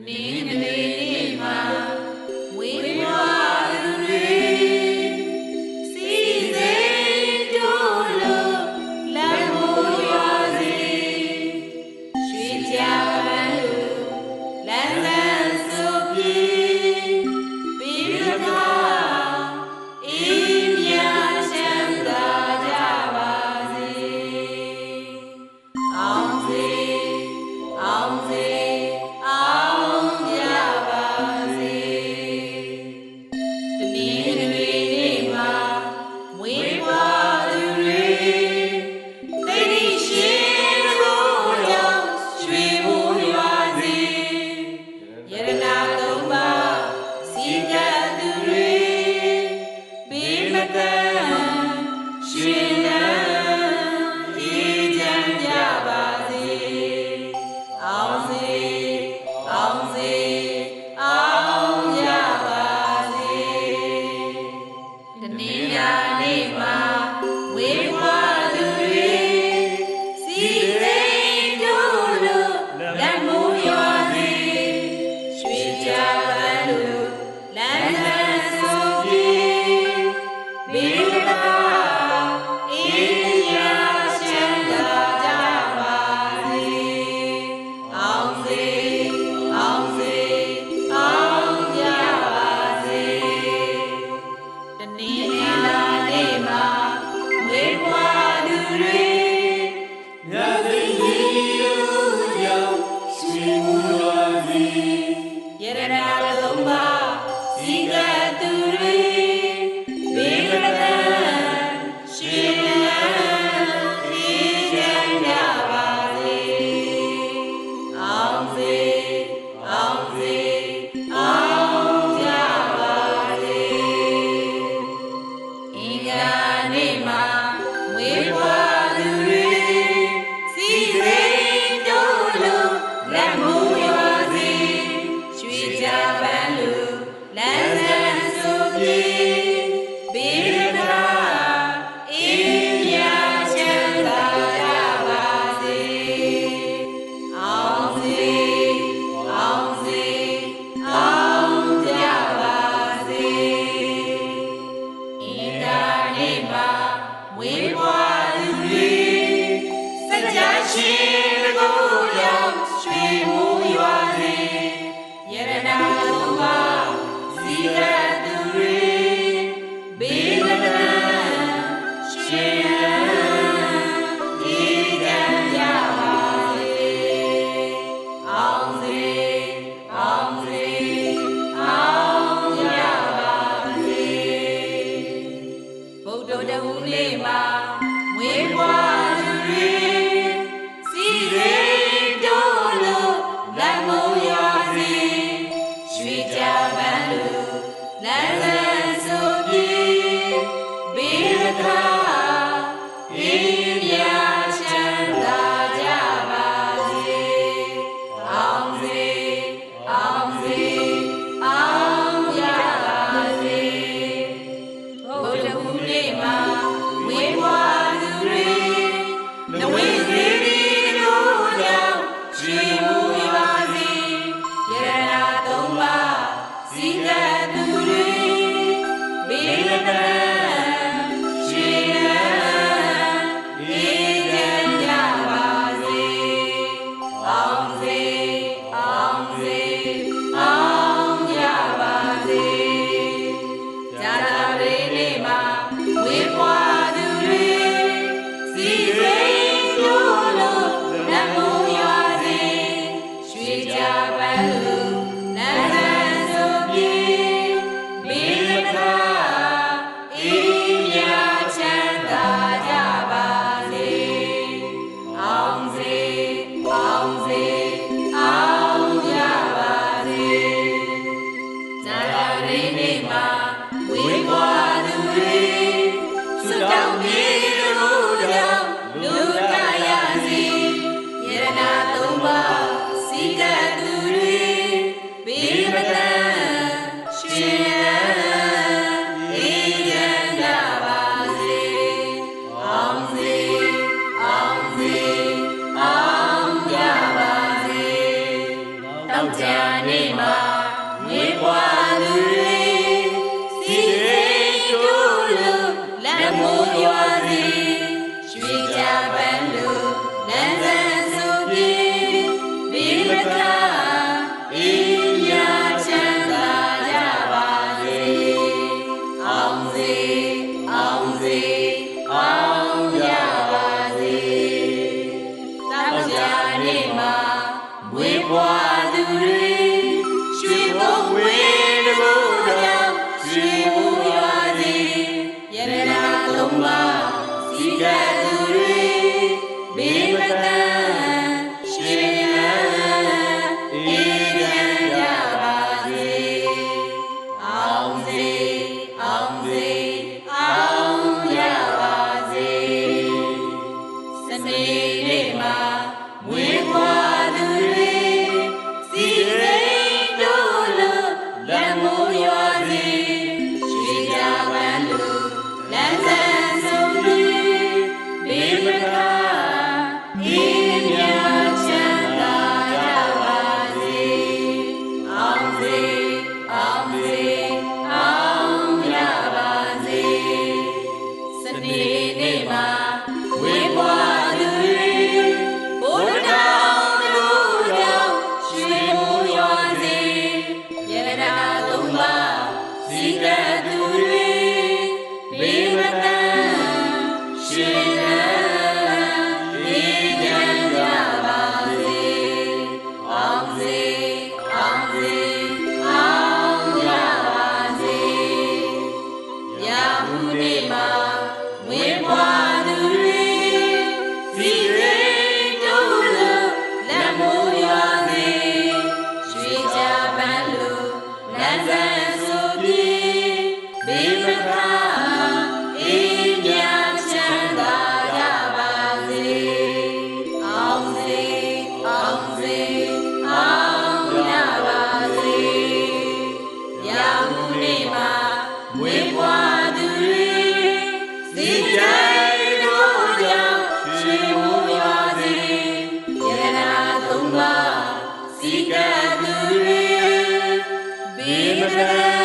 Down တွေရွှေဘုံဝေးတကူတော်ရွှေမူရွာစီရတနာသုံးပါးစီကံသူတွေဘေးမတန်ရွှေလန်းအေးရန်ရပါစေအောင်စေအောင်စေအောင်ရပါစေစနေနေ့မှာမွေးဖွားသူတွေစီစိတ်တို့လို့လက်မိုးရွာစီရွှေကြပန်းလို့လမ်းဆန်းဆုံးပြီးဘေးမကားအေးမြချမ်းသာကြပါစေအောင်စေအောင်စေအောင်ရပါစေစနေနေ့မှာဝေးပွားသူတွေဘုရားတော်ကြောင့်ရွှေမိုးရွာစေရတနာသုံးပါးစီကံသူတွေဘေးမတန်ရွှေလန်းအေးချမ်းကြပါစေအောင်စေအောင်စေအောင်ရပါစေရာဟုနေ့မှာဝေးပွားသူတွေစီစိတ်တို့လို့လက်မိုးရွာစေရွှေကြပန်းလို့လမ်းဆန်းဆိုပြီးဘေးမကားအေးမြချမ်းသာကြပါစေအောင်စေအောင်စေအောင်ရပါစေရာဟုနေ့မှာဝေးပွားသူတွေစီကြိုင်တို့ကြောင့်ရွှေမိုးရွာစေရတနာသုံးပါးစီကံသူတွေဘေးမတန်